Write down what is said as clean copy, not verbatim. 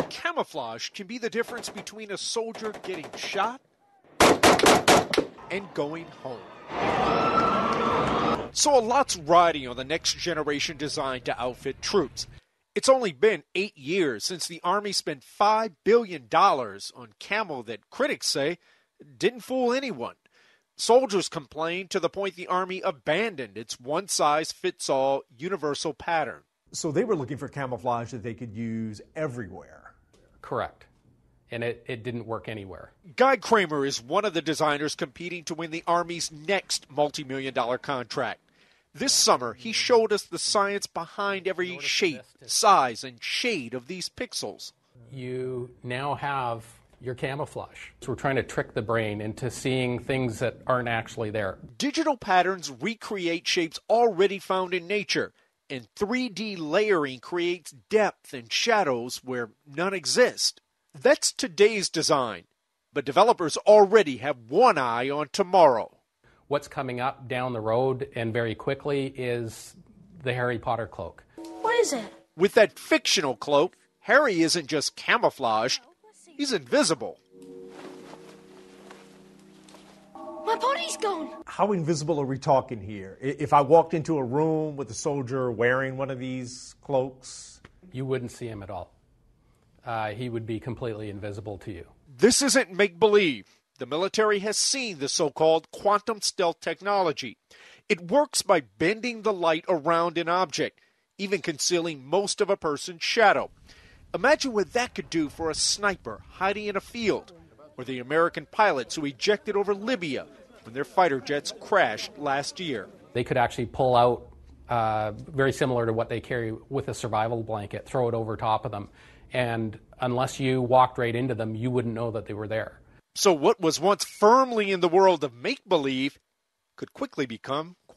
Camouflage can be the difference between a soldier getting shot and going home. So a lot's riding on the next generation design to outfit troops. It's only been 8 years since the Army spent $5 billion on camo that critics say didn't fool anyone. Soldiers complained to the point the Army abandoned its one-size-fits-all universal pattern. So they were looking for camouflage that they could use everywhere. Correct. And it didn't work anywhere. Guy Kramer is one of the designers competing to win the Army's next multi-million-dollar contract. This summer, he showed us the science behind every shape, size, and shade of these pixels. You now have your camouflage. So we're trying to trick the brain into seeing things that aren't actually there. Digital patterns recreate shapes already found in nature, and 3D layering creates depth and shadows where none exist. That's today's design, but developers already have one eye on tomorrow. What's coming up down the road and very quickly is the Harry Potter cloak. What is it? With that fictional cloak, Harry isn't just camouflaged, he's invisible. My body's gone. How invisible are we talking here? If I walked into a room with a soldier wearing one of these cloaks? You wouldn't see him at all. He would be completely invisible to you. This isn't make-believe. The military has seen the so-called quantum stealth technology. It works by bending the light around an object, even concealing most of a person's shadow. Imagine what that could do for a sniper hiding in a field, or the American pilots who ejected over Libya when their fighter jets crashed last year. They could actually pull out, very similar to what they carry with a survival blanket, throw it over top of them. And unless you walked right into them, you wouldn't know that they were there. So what was once firmly in the world of make-believe could quickly become